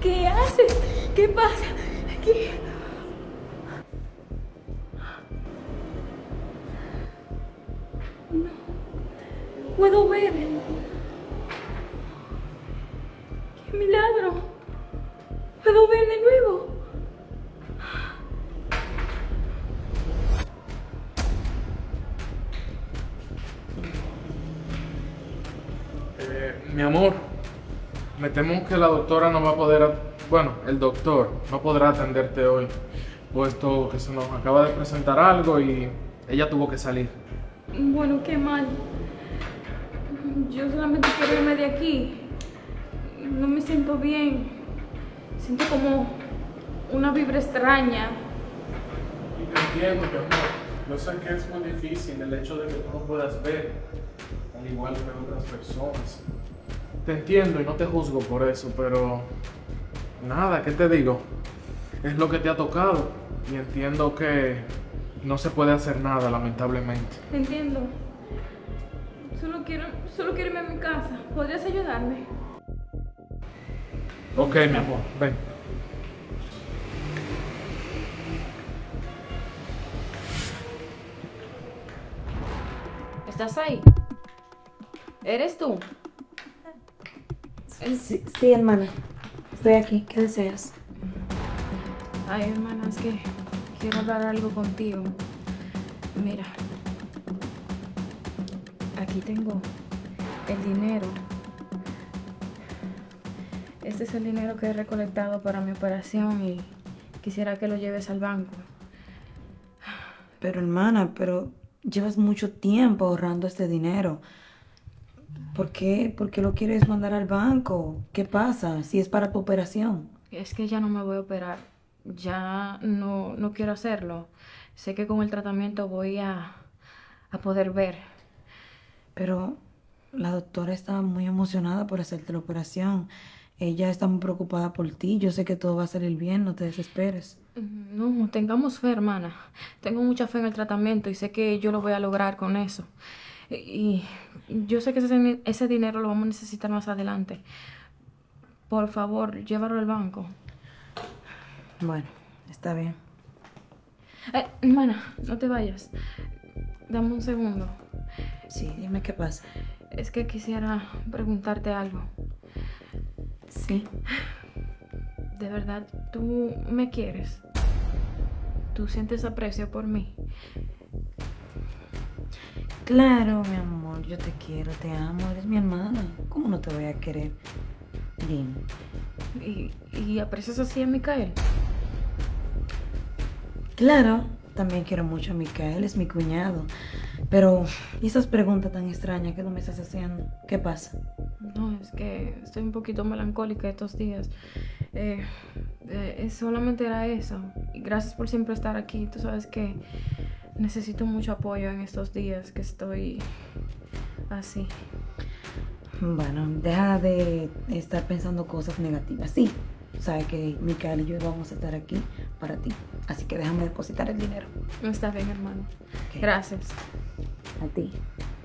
¿Qué haces? ¿Qué pasa? Aquí. No puedo ver. ¡Qué milagro! ¡Puedo ver de nuevo! Mi amor, me temo que la doctora no va a poder, bueno, el doctor no podrá atenderte hoy, puesto que se nos acaba de presentar algo y ella tuvo que salir. Bueno, qué mal. Yo solamente quiero irme de aquí. No me siento bien. Siento como una vibra extraña. Y te entiendo, mi amor. Yo sé que es muy difícil el hecho de que tú no puedas ver, al igual que otras personas. Te entiendo y no te juzgo por eso, pero nada, ¿qué te digo? Es lo que te ha tocado y entiendo que no se puede hacer nada, lamentablemente. Entiendo. Solo quiero irme a mi casa. ¿Podrías ayudarme? Ok, mi amor, ven. ¿Estás ahí? ¿Eres tú? Sí, hermana. Estoy aquí. ¿Qué deseas? Ay, hermana, es que quiero hablar algo contigo. Mira, aquí tengo el dinero. Este es el dinero que he recolectado para mi operación y quisiera que lo lleves al banco. Pero hermana, llevas mucho tiempo ahorrando este dinero. ¿Por qué? ¿Por qué lo quieres mandar al banco? ¿Qué pasa? Si es para tu operación. Es que ya no me voy a operar. Ya no quiero hacerlo. Sé que con el tratamiento voy a poder ver. Pero la doctora está muy emocionada por hacerte la operación. Ella está muy preocupada por ti. Yo sé que todo va a salir bien, no te desesperes. No, tengamos fe, hermana. Tengo mucha fe en el tratamiento y sé que yo lo voy a lograr con eso. Y yo sé que ese dinero lo vamos a necesitar más adelante. Por favor, llévalo al banco. Bueno, está bien. Hermana, no te vayas. Dame un segundo. Sí, dime qué pasa. Es que quisiera preguntarte algo. Sí. ¿De verdad tú me quieres? ¿Tú sientes aprecio por mí? Claro, mi amor, yo te quiero, te amo, eres mi hermana. ¿Cómo no te voy a querer? Dime. ¿Y aprecias así a Micael? Claro, también quiero mucho a Micael, es mi cuñado. Pero, ¿y esas preguntas tan extrañas que tú me estás haciendo? ¿Qué pasa? No, es que estoy un poquito melancólica estos días. Solamente era eso. Y gracias por siempre estar aquí. Tú sabes que necesito mucho apoyo en estos días que estoy así. Bueno, deja de estar pensando cosas negativas. Sí, sabes que Micael y yo vamos a estar aquí para ti. Así que déjame depositar el dinero. Está bien, hermano. Ok. Gracias. A ti.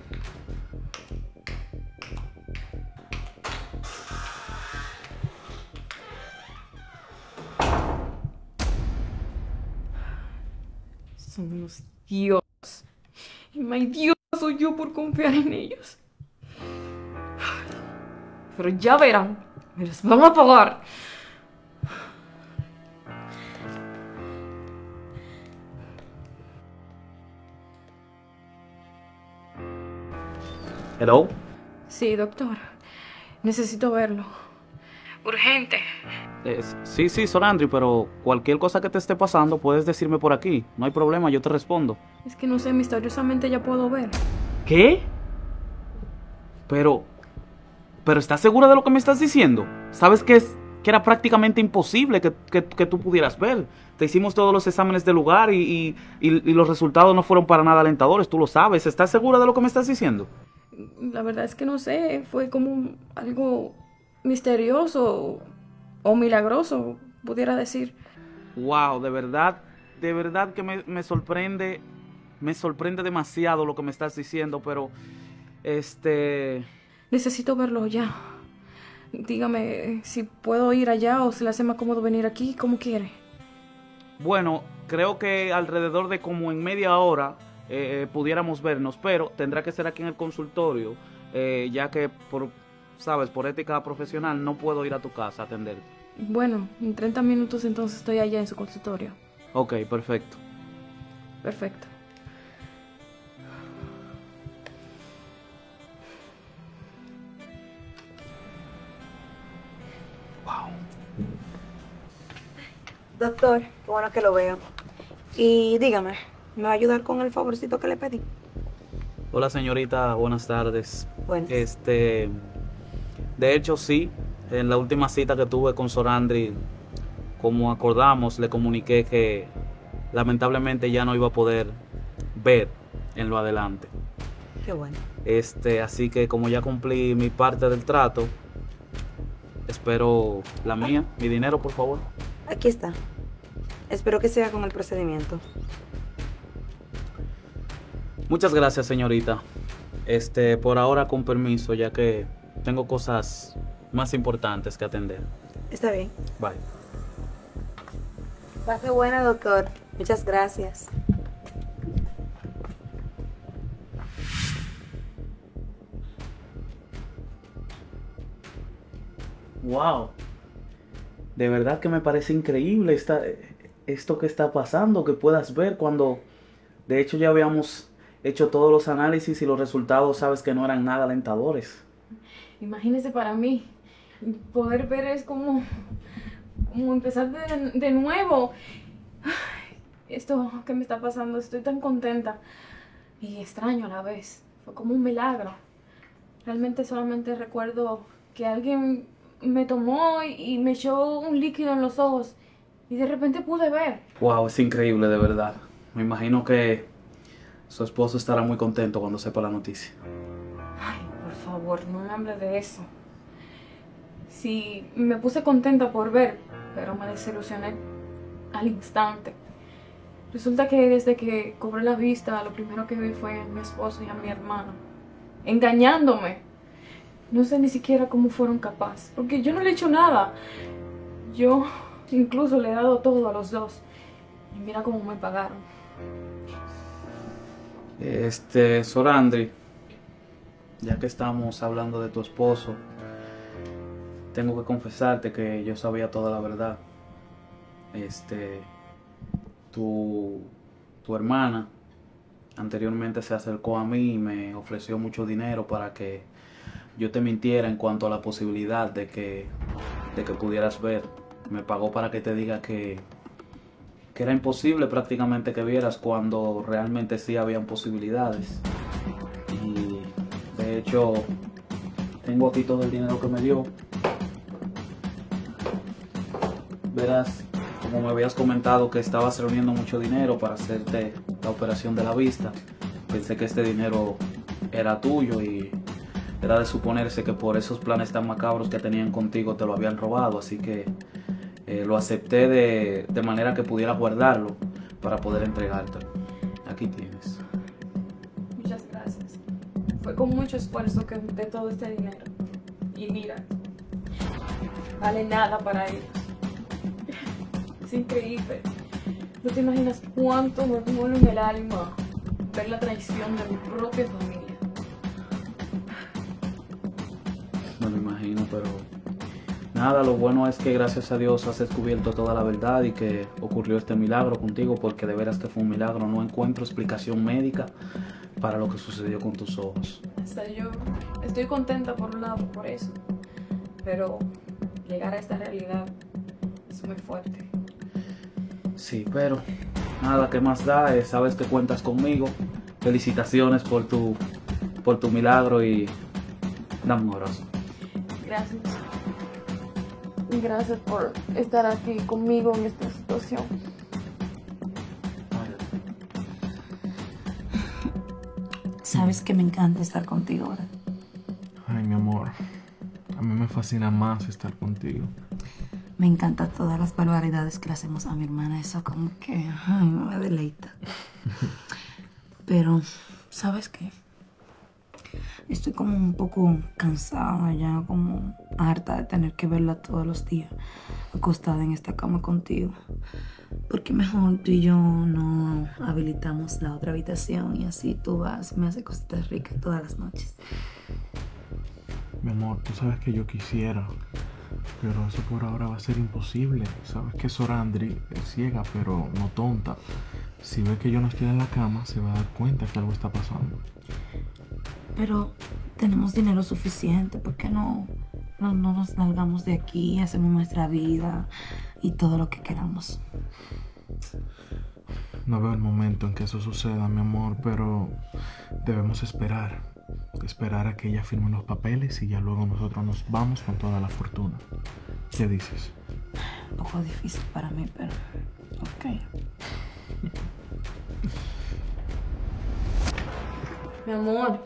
Son unos dioses. Y my Dios soy yo por confiar en ellos. Pero ya verán, me los van a pagar. Hello. Sí, doctor. Necesito verlo. Urgente. Sí, Solandri, pero cualquier cosa que te esté pasando puedes decirme por aquí. No hay problema, yo te respondo. Es que no sé, misteriosamente ya puedo ver. ¿Qué? Pero ¿estás segura de lo que me estás diciendo? ¿Sabes que era prácticamente imposible que tú pudieras ver? Te hicimos todos los exámenes del lugar y los resultados no fueron para nada alentadores, tú lo sabes. ¿Estás segura de lo que me estás diciendo? La verdad es que no sé, fue como algo misterioso o milagroso, pudiera decir. Wow, de verdad que me sorprende demasiado lo que me estás diciendo, pero Necesito verlo ya. Dígame si puedo ir allá o si le hace más cómodo venir aquí, como quiere. Bueno, creo que alrededor de como en media hora pudiéramos vernos, pero tendrá que ser aquí en el consultorio, ya que sabes, por ética profesional no puedo ir a tu casa a atenderte. Bueno, en 30 minutos entonces estoy allá en su consultorio. Ok, perfecto. Perfecto. Wow. Doctor, qué bueno que lo veo. Y dígame, ¿me va a ayudar con el favorcito que le pedí? Hola señorita, buenas tardes. Buenas. De hecho sí, en la última cita que tuve con Sorandri, como acordamos, le comuniqué que lamentablemente ya no iba a poder ver en lo adelante. Qué bueno. Así que como ya cumplí mi parte del trato, espero la mía, mi dinero, por favor. Aquí está. Espero que siga con el procedimiento. Muchas gracias, señorita. Por ahora con permiso, ya que tengo cosas más importantes que atender. Está bien. Bye. Pase buena, doctor. Muchas gracias. Wow. De verdad que me parece increíble esto que está pasando, que puedas ver cuando de hecho ya habíamos hecho todos los análisis y los resultados, sabes que no eran nada alentadores. Imagínese para mí, poder ver es como empezar de nuevo. Ay, esto que me está pasando, estoy tan contenta y extraño a la vez. Fue como un milagro. Realmente solamente recuerdo que alguien me tomó y me echó un líquido en los ojos y de repente pude ver. Wow, es increíble de verdad. Me imagino que su esposo estará muy contento cuando sepa la noticia. Ay, por favor, no me hable de eso. Sí, me puse contenta por ver, pero me desilusioné al instante. Resulta que desde que cobré la vista, lo primero que vi fue a mi esposo y a mi hermano, engañándome. No sé ni siquiera cómo fueron capaces, porque yo no le he hecho nada. Yo incluso le he dado todo a los dos. Y mira cómo me pagaron. Sorandri, ya que estamos hablando de tu esposo, tengo que confesarte que yo sabía toda la verdad. Tu hermana anteriormente se acercó a mí y me ofreció mucho dinero para que yo te mintiera en cuanto a la posibilidad de que pudieras ver. Me pagó para que te diga que era imposible prácticamente que vieras cuando realmente sí habían posibilidades. Y de hecho tengo aquí todo el dinero que me dio. Verás, como me habías comentado que estabas reuniendo mucho dinero para hacerte la operación de la vista, pensé que este dinero era tuyo y era de suponerse que por esos planes tan macabros que tenían contigo te lo habían robado, así que lo acepté de manera que pudiera guardarlo para poder entregártelo. Aquí tienes. Muchas gracias. Fue con mucho esfuerzo que junté todo este dinero. Y mira, vale nada para ellos. Es increíble. No te imaginas cuánto me duele en el alma ver la traición de mi propia familia. No me imagino, pero nada, lo bueno es que gracias a Dios has descubierto toda la verdad y que ocurrió este milagro contigo, porque de veras que fue un milagro. No encuentro explicación médica para lo que sucedió con tus ojos. Hasta yo estoy contenta por un lado por eso, pero llegar a esta realidad es muy fuerte. Sí, pero nada, ¿qué más da? Sabes que cuentas conmigo. Felicitaciones por tu milagro y dame un abrazo. Gracias. Gracias por estar aquí conmigo en esta situación. Sabes que me encanta estar contigo ahora. Ay, mi amor, a mí me fascina más estar contigo. Me encantan todas las barbaridades que le hacemos a mi hermana. Eso como que ay, me deleita. Pero, ¿sabes qué? Estoy como un poco cansada ya, como harta de tener que verla todos los días acostada en esta cama contigo. ¿Por qué mejor tú y yo no habilitamos la otra habitación y así tú vas, me haces cositas ricas todas las noches? Mi amor, tú sabes que yo quisiera, pero eso por ahora va a ser imposible. Sabes que Sorandri es ciega, pero no tonta. Si ve que yo no estoy en la cama, se va a dar cuenta que algo está pasando. Pero tenemos dinero suficiente, ¿por qué no nos salgamos de aquí, hacemos nuestra vida y todo lo que queramos? No veo el momento en que eso suceda, mi amor, pero debemos esperar. Esperar a que ella firme los papeles y ya luego nosotros nos vamos con toda la fortuna. ¿Qué dices? Un poco difícil para mí, pero ok. Mi amor.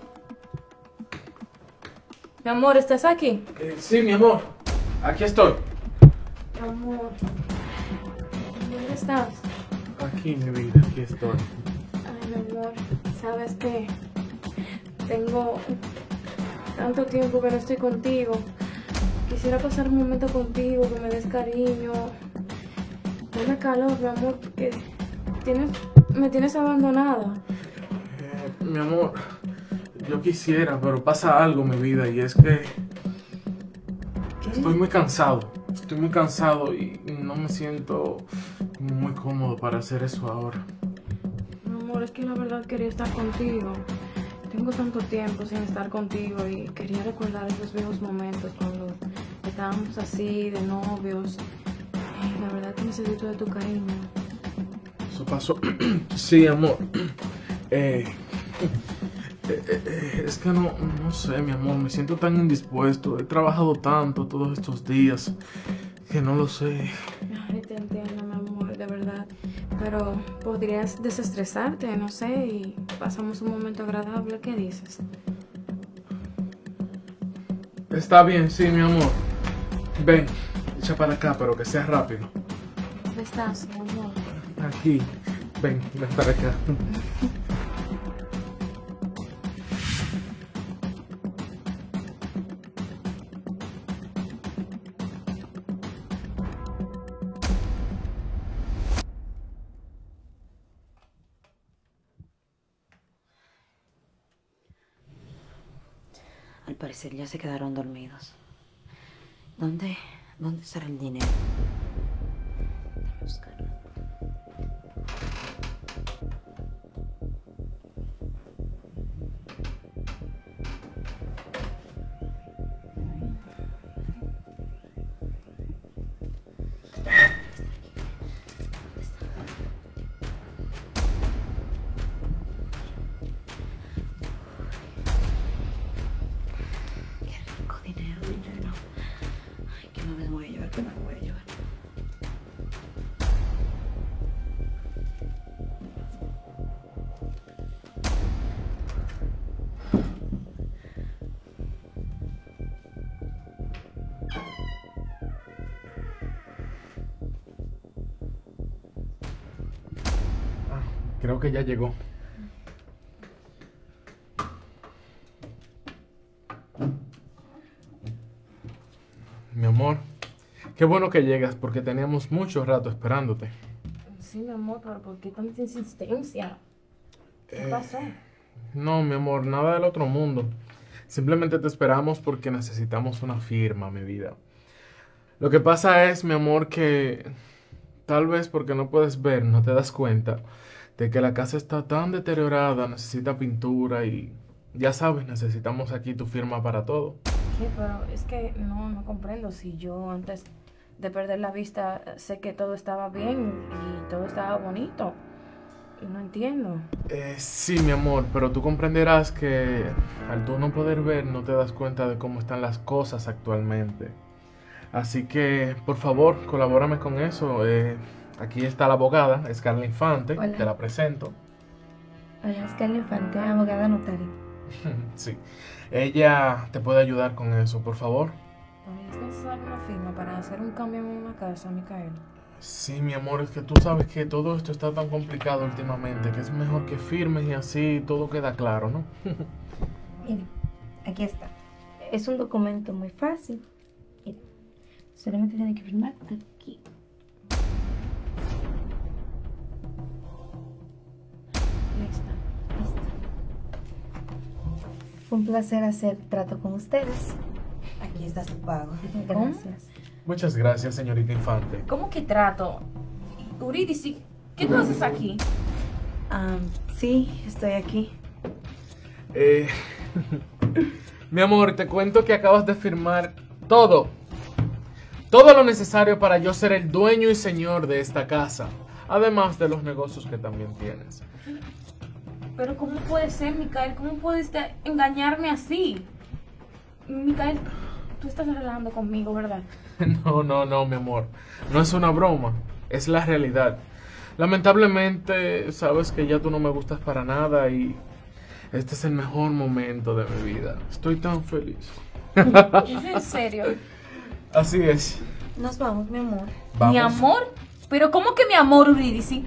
Mi amor, ¿estás aquí? Sí, mi amor. Aquí estoy. Mi amor. ¿Dónde estás? Aquí, mi vida, aquí estoy. Ay, mi amor, ¿sabes qué? Tengo tanto tiempo que no estoy contigo. Quisiera pasar un momento contigo, que me des cariño. Dame calor, mi amor, porque me tienes abandonada. Mi amor, yo quisiera, pero pasa algo, mi vida, y es que estoy muy cansado. Estoy muy cansado y no me siento muy cómodo para hacer eso ahora. Mi amor, es que la verdad quería estar contigo. Tengo tanto tiempo sin estar contigo y quería recordar esos viejos momentos cuando estábamos así, de novios. La verdad que necesito de tu cariño. Eso pasó. Sí, amor. Es que no sé, mi amor, me siento tan indispuesto. He trabajado tanto todos estos días que no lo sé. Ay, te entiendo, mi amor, de verdad. Pero podrías desestresarte, no sé, y pasamos un momento agradable. ¿Qué dices? Está bien, sí, mi amor. Ven, echa para acá, pero que sea rápido. ¿Dónde estás, mi amor? Aquí. Ven para acá. Al parecer ya se quedaron dormidos. ¿Dónde estará el dinero? Déjame buscarlo. Dinero. Ay, que no me voy a llevar, que no me voy a llevar. Creo que ya llegó. Mi amor, qué bueno que llegas porque teníamos mucho rato esperándote. Sí, mi amor, pero ¿por qué tanta insistencia? ¿Qué pasó? No, mi amor, nada del otro mundo. Simplemente te esperamos porque necesitamos una firma, mi vida. Lo que pasa es, mi amor, que tal vez porque no puedes ver, no te das cuenta de que la casa está tan deteriorada, necesita pintura y ya sabes, necesitamos aquí tu firma para todo. ¿Qué? Pero es que no comprendo. Si yo antes de perder la vista sé que todo estaba bien y todo estaba bonito. No entiendo. Sí, mi amor, pero tú comprenderás que al tú no poder ver no te das cuenta de cómo están las cosas actualmente. Así que, por favor, colabórame con eso. Aquí está la abogada, Scarlett Infante. Hola. Te la presento. Hola, Scarlett Infante, abogada notaria. Sí, ella te puede ayudar con eso, por favor. ¿Es necesaria una firma para hacer un cambio en una casa, Micael? Sí, mi amor, es que tú sabes que todo esto está tan complicado últimamente que es mejor que firmes y así todo queda claro, ¿no? Mire, aquí está. Es un documento muy fácil. Solamente tiene que firmar aquí. Listo. Fue un placer hacer trato con ustedes. Aquí está su pago. Gracias. Muchas gracias, señorita Infante. ¿Cómo que trato? Eurídice, ¿qué tú haces aquí? Sí, estoy aquí. Mi amor, te cuento que acabas de firmar todo. Todo lo necesario para yo ser el dueño y señor de esta casa. Además de los negocios que también tienes. Pero ¿cómo puede ser, Micael? ¿Cómo puedes engañarme así? Micael, tú estás relajando conmigo, ¿verdad? No, mi amor. No es una broma. Es la realidad. Lamentablemente, sabes que ya tú no me gustas para nada y este es el mejor momento de mi vida. Estoy tan feliz. ¿Es en serio? Así es. Nos vamos, mi amor. Vamos. ¿Mi amor? ¿Pero cómo que mi amor, Eurídice?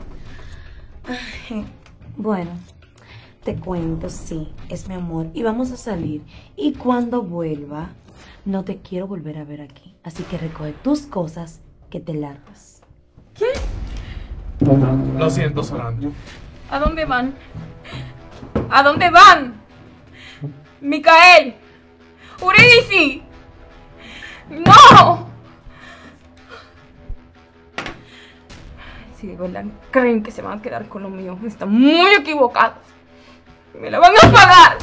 Bueno, te cuento, sí, es mi amor. Y vamos a salir. Y cuando vuelva, no te quiero volver a ver aquí. Así que recoge tus cosas que te largas. ¿Qué? Lo siento, Sorando. ¿A dónde van? ¿A dónde van? Micael. Eurídice. ¡No! Si de verdad creen que se van a quedar con lo mío, están muy equivocados. Me lo van a pagar.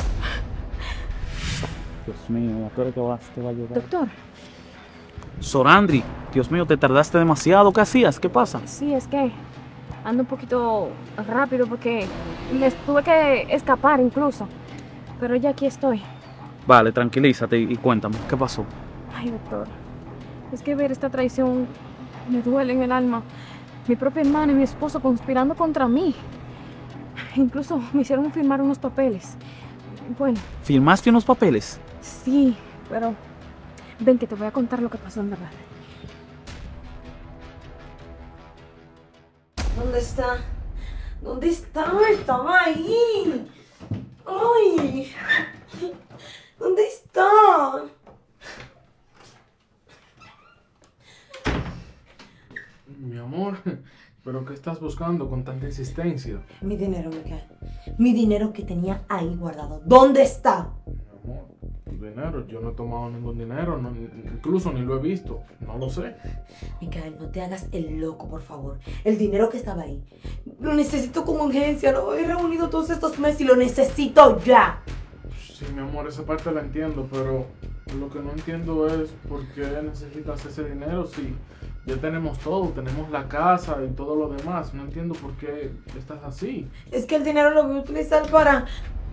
Dios mío, ¿a qué hora te va a llegar? Doctor, Sorandri, Dios mío, te tardaste demasiado. ¿Qué hacías? ¿Qué pasa? sí, es que ando un poquito rápido porque me tuve que escapar incluso. Pero ya aquí estoy. Vale, tranquilízate y cuéntame, ¿qué pasó? Ay, doctor, es que ver esta traición me duele en el alma. Mi propia hermana y mi esposo conspirando contra mí. Incluso me hicieron firmar unos papeles. Bueno, ¿Firmaste unos papeles? sí, pero ven que te voy a contar lo que pasó en verdad. ¿Dónde está? ¿Dónde está? Estaba ahí. ¡Ay! ¿Dónde está? Mi amor, ¿pero qué estás buscando con tanta insistencia? Mi dinero, Micael. Mi dinero que tenía ahí guardado. ¿Dónde está? Mi amor, tu dinero, yo no he tomado ningún dinero, incluso ni lo he visto, no lo sé. Micael, no te hagas el loco, por favor. El dinero que estaba ahí. Lo necesito con urgencia. Lo he reunido todos estos meses y lo necesito ya. Sí, mi amor, esa parte la entiendo, pero lo que no entiendo es por qué necesitas ese dinero si ya tenemos todo, tenemos la casa y todo lo demás. No entiendo por qué estás así. Es que el dinero lo voy a utilizar para...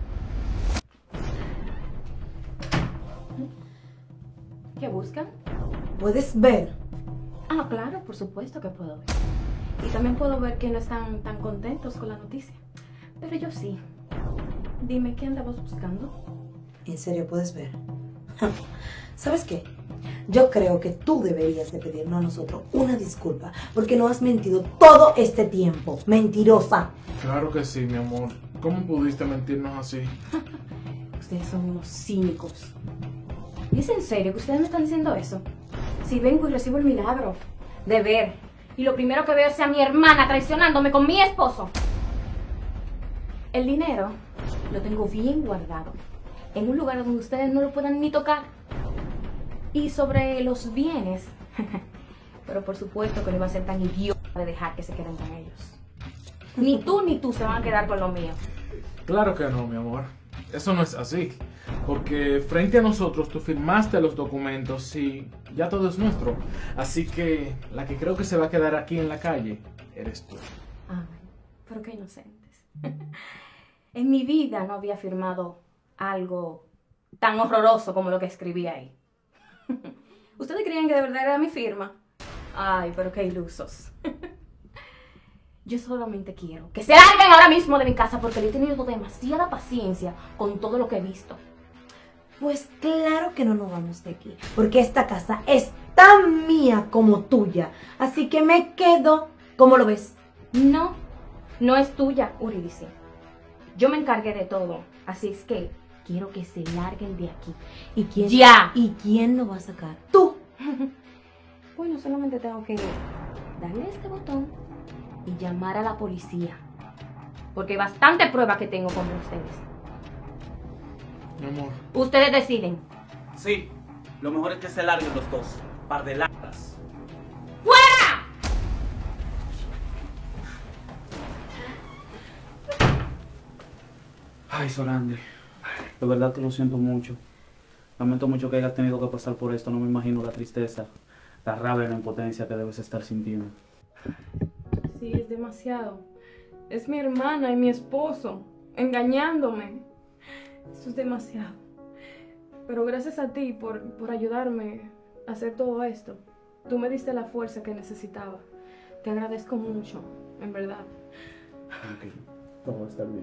¿Qué buscan? ¿Puedes ver? Ah, claro, por supuesto que puedo ver. Y también puedo ver que no están tan contentos con la noticia. Pero yo sí. Dime, ¿qué andabas buscando? ¿En serio puedes ver? ¿Sabes qué? Yo creo que tú deberías de pedirnos a nosotros una disculpa porque no has mentido todo este tiempo. Mentirosa. Claro que sí, mi amor. ¿Cómo pudiste mentirnos así? Ustedes son unos cínicos. ¿Es en serio que ustedes me están diciendo eso? Si vengo y recibo el milagro de ver, y lo primero que veo es a mi hermana traicionándome con mi esposo. El dinero lo tengo bien guardado, en un lugar donde ustedes no lo puedan ni tocar. Y sobre los bienes, pero por supuesto que no iba a ser tan idiota de dejar que se queden con ellos. Ni tú se van a quedar con lo mío. Claro que no, mi amor. Eso no es así. Porque frente a nosotros tú firmaste los documentos y ya todo es nuestro. Así que la que creo que se va a quedar aquí en la calle eres tú. Ay, pero qué inocentes. En mi vida no había firmado algo tan horroroso como lo que escribí ahí. ¿Ustedes creían que de verdad era mi firma? Ay, pero qué ilusos. Yo solamente quiero que se larguen ahora mismo de mi casa porque le he tenido demasiada paciencia con todo lo que he visto. Pues claro que no nos vamos de aquí, porque esta casa es tan mía como tuya. Así que me quedo. ¿Cómo lo ves? No, no es tuya, Eurídice. Yo me encargué de todo, así es que quiero que se larguen de aquí. ¿Y quién? ¡Ya! ¿Y quién lo va a sacar? Tú. Bueno, solamente tengo que darle a este botón y llamar a la policía. Porque bastante prueba que tengo con ustedes. Mi amor. Ustedes deciden. Sí, lo mejor es que se larguen los dos. Par de largas. ¡Fuera! Ay, Sorandi, de verdad que lo siento mucho. Lamento mucho que hayas tenido que pasar por esto. No me imagino la tristeza, la rabia y la impotencia que debes estar sintiendo. Sí, es demasiado. Es mi hermana y mi esposo engañándome. Eso es demasiado. Pero gracias a ti por ayudarme a hacer todo esto. Tú me diste la fuerza que necesitaba. Te agradezco mucho, en verdad. Tranquilo, todo va a estar bien.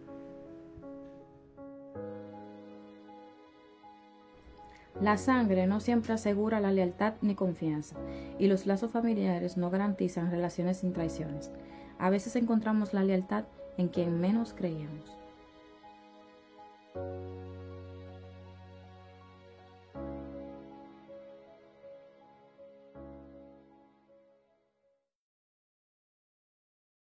La sangre no siempre asegura la lealtad ni confianza, y los lazos familiares no garantizan relaciones sin traiciones. A veces encontramos la lealtad en quien menos creíamos.